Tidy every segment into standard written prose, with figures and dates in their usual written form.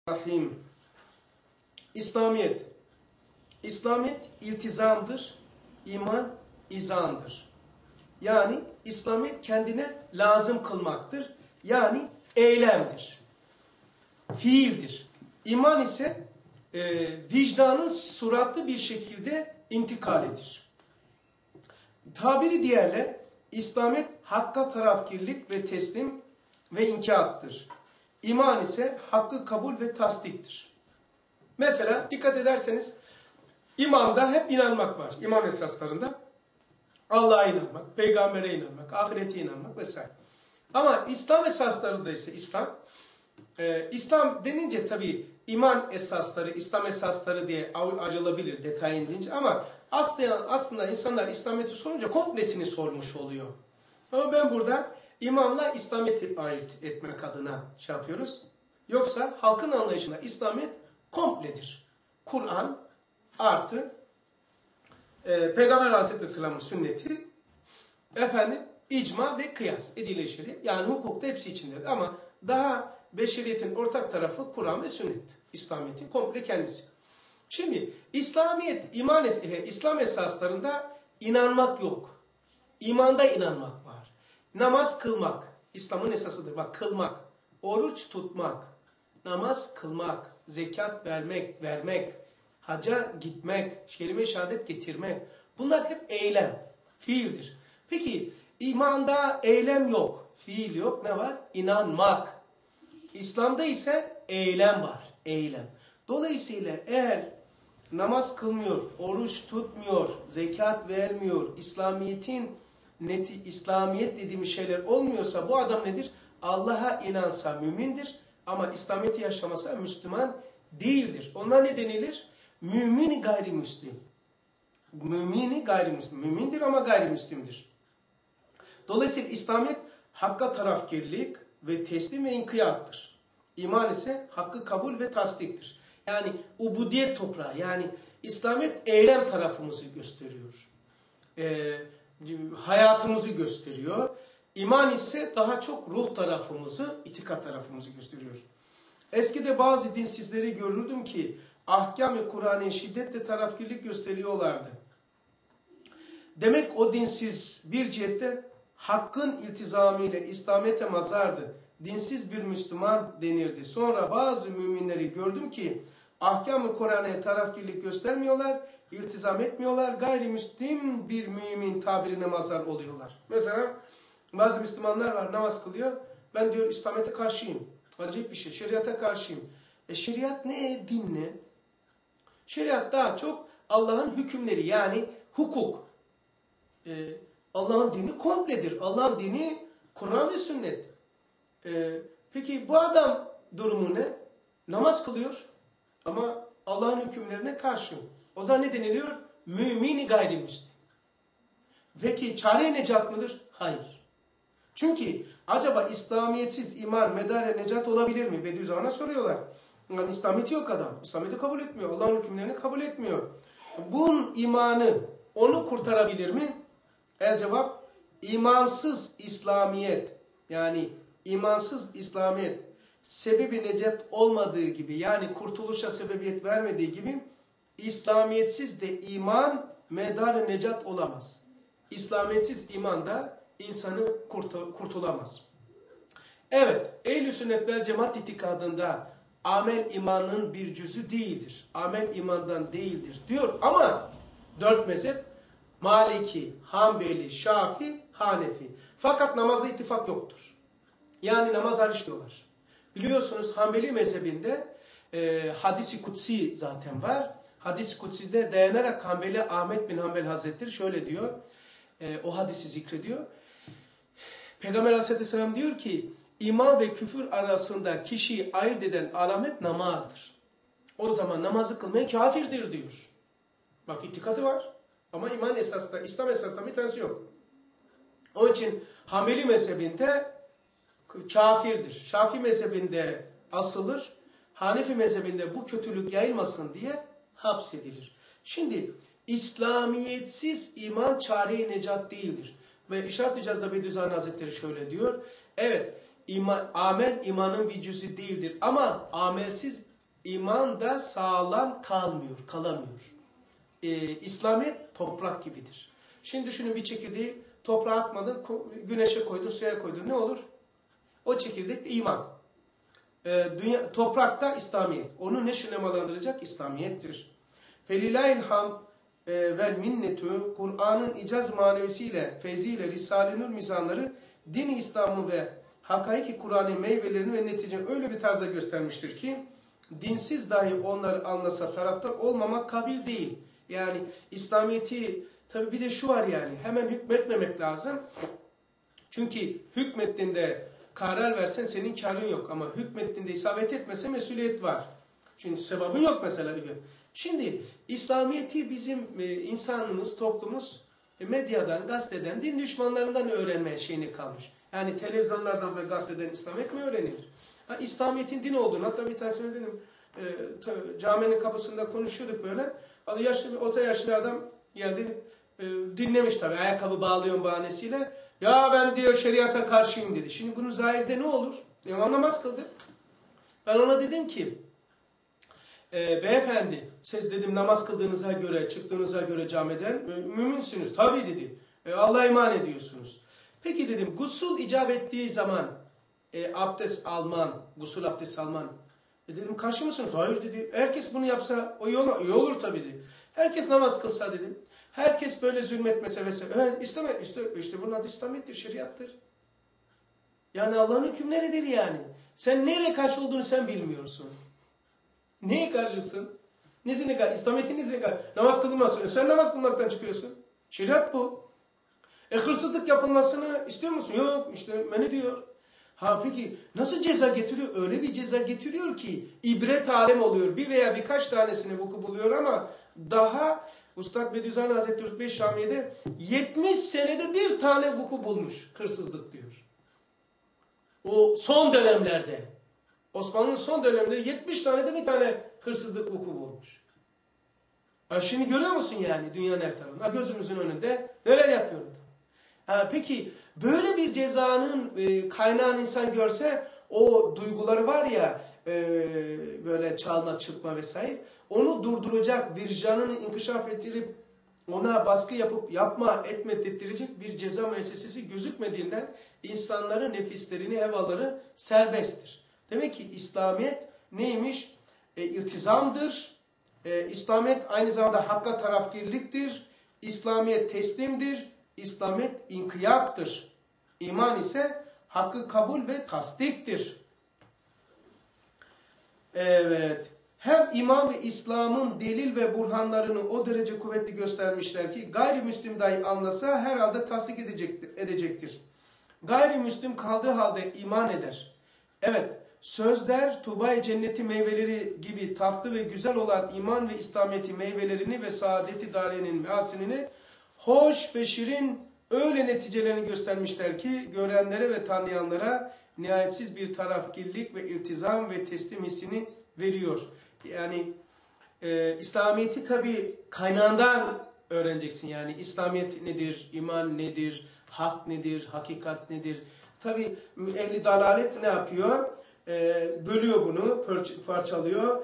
Rahim. İslamiyet. İslamiyet iltizamdır, iman izandır. Yani İslamiyet kendine lazım kılmaktır. Yani eylemdir, fiildir. İman ise vicdanın suratlı bir şekilde intikalidir. Tabiri diğerle İslamiyet hakka tarafkirlik ve teslim ve inkiyattır. İman ise hakkı kabul ve tasdiktir. Mesela dikkat ederseniz imanda hep inanmak var. İman esaslarında Allah'a inanmak, peygambere inanmak, ahirete inanmak vesaire. Ama İslam esaslarında ise İslam denince tabii iman esasları, İslam esasları diye ayrılabilir detay indiğince ama aslında insanlar İslamiyet'i sorunca komplesini sormuş oluyor. Ama ben burada imanla İslamiyet'i ayırt etmek adına şey yapıyoruz. Yoksa halkın anlayışında İslamiyet kompledir. Kur'an artı Peygamber Aleyhisselam'ın sünneti, icma ve kıyas, edile şer'i, yani hukukta hepsi içindedir. Ama daha beşeriyetin ortak tarafı Kur'an ve sünnet. İslamiyet'in komple kendisi. Şimdi İslam esaslarında inanmak yok. İmanda inanmak var. Namaz kılmak, İslam'ın esasıdır. Bak, kılmak, oruç tutmak, namaz kılmak, zekat vermek, hacca gitmek, kelime-i şehadet getirmek. Bunlar hep eylem, fiildir. Peki imanda eylem yok, fiil yok. Ne var? İnanmak. İslam'da ise eylem var, eylem. Dolayısıyla eğer namaz kılmıyor, oruç tutmuyor, zekat vermiyor, İslamiyet dediğimiz şeyler olmuyorsa bu adam nedir? Allah'a inansa mümindir ama İslamiyet'i yaşamasa Müslüman değildir. Ona ne denilir? Mümin gayrimüslim. Mümini gayrimüslim. Mümindir ama gayrimüslimdir. Dolayısıyla İslamiyet hakka tarafkirlik ve teslim ve inkiyattır. İman ise hakkı kabul ve tasdiktir. Yani ubudiyet toprağı, yani İslamiyet eylem tarafımızı gösteriyor. Hayatımızı gösteriyor. İman ise daha çok ruh tarafımızı, itikat tarafımızı gösteriyor. Eskide bazı dinsizleri görürdüm ki ahkam-ı Kur'an'ı şiddetle tarafkirlik gösteriyorlardı. Demek o dinsiz bir cihette hakkın iltizamıyla İslamiyet'e mazardı. Dinsiz bir Müslüman denirdi. Sonra bazı müminleri gördüm ki ahkam-ı Kur'an'a tarafkirlik göstermiyorlar, iltizam etmiyorlar. Gayrimüslim bir mümin tabirine mazhar oluyorlar. Mesela bazı Müslümanlar var, namaz kılıyor. Ben diyor İslamiyet'e karşıyım. Acayip bir şey. Şeriata karşıyım. Şeriat ne? Din ne? Şeriat daha çok Allah'ın hükümleri, yani hukuk. Allah'ın dini kompledir. Allah'ın dini Kur'an ve sünnet. Peki bu adam durumu ne? Namaz kılıyor ama Allah'ın hükümlerine karşı. O zaman ne deniliyor? Mümini gayrimüslim. Peki çare necat mıdır? Hayır. Çünkü acaba İslamiyetsiz iman medare necat olabilir mi? Bediüzzaman'a soruyorlar. Yani İslamiyeti yok adam. İslamiyeti kabul etmiyor. Allah'ın hükümlerini kabul etmiyor. Bunun imanı onu kurtarabilir mi? Cevap, imansız İslamiyet, yani imansız İslamiyet sebebi necat olmadığı gibi, yani kurtuluşa sebebiyet vermediği gibi İslamiyetsiz de iman medar necat olamaz. İslamiyetsiz iman da insanı kurtulamaz. Evet, Ehl-i Sünnet vel Cemaat itikadında amel imanın bir cüzü değildir. Amel imandan değildir diyor ama 4 mezhep Maliki, Hanbeli, Şafi, Hanefi. Fakat namazda ittifak yoktur. Yani namaz hariç diyorlar. Biliyorsunuz Hanbeli mezhebinde hadis-i kutsi zaten var. Hadis-i kutsi'de dayanarak Hanbeli Ahmet bin Hanbel Hazretleri şöyle diyor. O hadisi zikrediyor. Peygamber Aleyhisselam diyor ki iman ve küfür arasında kişiyi ayırt eden alamet namazdır. O zaman namazı kılmaya kafirdir diyor. Bak, itikadı var. Ama iman esasında, İslam esasında bir tanesi yok. Onun için Hanbeli mezhebinde kafirdir. Şafii mezhebinde asılır. Hanefi mezhebinde bu kötülük yayılmasın diye hapsedilir. Şimdi İslamiyetsiz iman çare-i necat değildir. Ve İşaret-i Caz'da Bediüzzaman Hazretleri şöyle diyor. Evet, amel imanın bir cüzü değildir. Ama amelsiz iman da sağlam kalamıyor. İslamiyet toprak gibidir. Şimdi düşünün, bir çekirdeği toprağa atmadın, güneşe koydun, suya koydun, ne olur? O çekirdek iman. Toprakta İslamiyet. Onu ne şemalandıracak? İslamiyettir. Felilahil hamd vel minnetü, Kur'an'ın icaz manevisiyle, feyziyle, Risale-i Nur mizanları din-i İslam'ı ve hakaiki Kur'an'ın meyvelerini ve neticelerini öyle bir tarzda göstermiştir ki dinsiz dahi onları anlasa taraftar olmamak kabil değil. Yani İslamiyet'i, tabi bir de şu var, yani hemen hükmetmemek lazım. Çünkü hükmettiğinde karar versen senin karın yok, ama hükmettiğinde isabet etmese mesuliyet var. Çünkü sebebin yok mesela. Şimdi İslamiyet'i bizim insanımız, toplumumuz medyadan, gazeteden, din düşmanlarından öğrenmeye şeyini kalmış. Yani televizyonlardan ve gazeteden İslamiyet mi öğrenilir? İslamiyet'in din olduğunu, hatta bir tanesine dedim, caminin kapısında konuşuyorduk böyle. Orta yaşlı bir adam geldi, dinlemiş tabii, ayakkabı bağlıyorum bahanesiyle. Ya ben diyor şeriata karşıyım dedi. Şimdi bunun zahirde ne olur? İmam namaz kıldı. Ben ona dedim ki, beyefendi siz dedim namaz kıldığınıza göre, çıktığınıza göre camiden müminsiniz. Tabii dedi. Allah'a iman ediyorsunuz. Peki dedim, gusül icap ettiği zaman abdest alman, gusül abdest alman. Dedim karşı mısınız? Hayır dedi. Herkes bunu yapsa o iyi olur tabii dedi. Herkes namaz kılsa dedim. Herkes böyle zulmetmese vesaire. İşte bunun adı İslamiyettir, şeriattır. Yani Allah'ın hükümleridir yani. Sen nereye karşı olduğunu sen bilmiyorsun. Neye karşısın? Nesine karşı? İslamiyet'in nesine karşı? Namaz kılınmasın. Sen namaz kılmaktan çıkıyorsun. Şeriat bu. Hırsızlık yapılmasını istiyor musun? Yok. İşte men diyor. Peki nasıl ceza getiriyor? Öyle bir ceza getiriyor ki ibret alem oluyor. Bir veya birkaç tanesini vuku buluyor ama daha Üstad Bediüzzaman Hazretleri Rütbe-i Şamiye'de 70 senede bir tane vuku bulmuş hırsızlık diyor. O son dönemlerde. Osmanlı'nın son dönemleri 70 tane de bir tane hırsızlık vuku bulmuş. Şimdi görüyor musun yani dünyanın her tarafında? Gözümüzün önünde neler yapıyor? Peki böyle bir cezanın kaynağını insan görse, o duyguları var ya, böyle çalma, çırpma vesaire, onu durduracak, vicdanını inkişaf ettirip ona baskı yapıp yapma, etme dedirtecek bir ceza müessesesi gözükmediğinden insanların nefislerini, hevaları serbesttir. Demek ki İslamiyet neymiş? İltizamdır. İslamiyet aynı zamanda hakka tarafgirliktir. İslamiyet teslimdir. İslamiyet inkiyattır. İman ise hakkı kabul ve tasdiktir. Evet. Hem iman ve İslam'ın delil ve burhanlarını o derece kuvvetli göstermişler ki gayrimüslim dahi anlasa herhalde tasdik edecektir. Gayrimüslim kaldığı halde iman eder. Evet. Sözler Tuba-i Cenneti meyveleri gibi tatlı ve güzel olan iman ve İslamiyeti meyvelerini ve saadeti dariyenin measinini hoş ve şirin öyle neticelerini göstermişler ki görenlere ve tanıyanlara nihayetsiz bir tarafgirlik ve iltizam ve teslim hissini veriyor. Yani İslamiyet'i tabi kaynağından öğreneceksin. Yani İslamiyet nedir, iman nedir, hak nedir, hakikat nedir? Tabi ehli dalalet ne yapıyor? Bölüyor bunu, parçalıyor.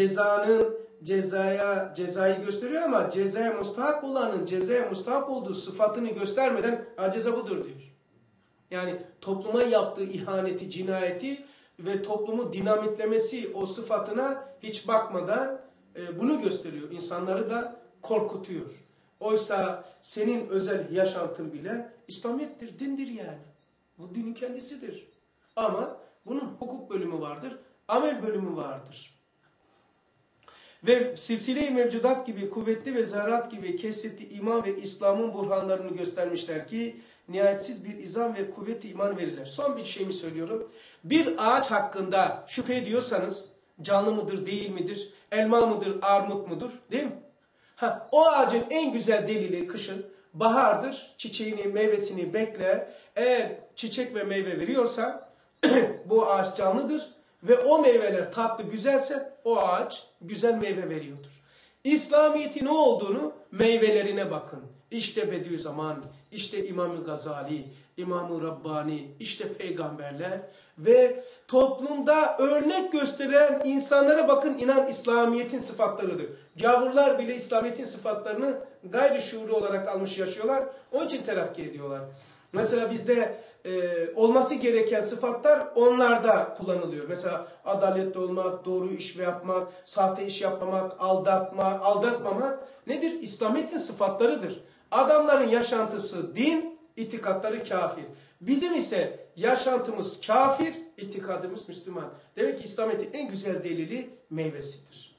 Cezayı gösteriyor ama cezaya mustahak olanın cezaya mustahak olduğu sıfatını göstermeden ceza budur diyor. Yani topluma yaptığı ihaneti, cinayeti ve toplumu dinamitlemesi o sıfatına hiç bakmadan bunu gösteriyor. İnsanları da korkutuyor. Oysa senin özel yaşantın bile İslamiyettir, dindir yani. Bu dinin kendisidir. Ama bunun hukuk bölümü vardır, amel bölümü vardır. Ve silsile-i mevcudat gibi kuvvetli ve zarat gibi kesretli iman ve İslam'ın burhanlarını göstermişler ki nihayetsiz bir izam ve kuvvetli iman verirler. Son bir şeyimi söylüyorum. Bir ağaç hakkında şüphe ediyorsanız canlı mıdır, değil midir, elma mıdır, armut mudur, değil mi? O ağacın en güzel delili kışın bahardır. Çiçeğini, meyvesini bekler. Eğer çiçek ve meyve veriyorsa bu ağaç canlıdır. Ve o meyveler tatlı, güzelse o ağaç güzel meyve veriyordur. İslamiyet'in ne olduğunu meyvelerine bakın. İşte Bediüzzaman İşte İmam-ı Gazali, İmam-ı Rabbani, işte peygamberler ve toplumda örnek gösteren insanlara bakın, inan İslamiyet'in sıfatlarıdır. Gavurlar bile İslamiyet'in sıfatlarını gayri şuuru olarak almış yaşıyorlar. Onun için terakki ediyorlar. Mesela bizde olması gereken sıfatlar onlarda kullanılıyor. Mesela adaletli olmak, doğru iş yapmak, sahte iş yapmamak, aldatmamak nedir? İslamiyet'in sıfatlarıdır. Adamların yaşantısı din, itikatları kafir. Bizim ise yaşantımız kafir, itikadımız Müslüman. Demek ki İslamiyet'in en güzel delili meyvesidir.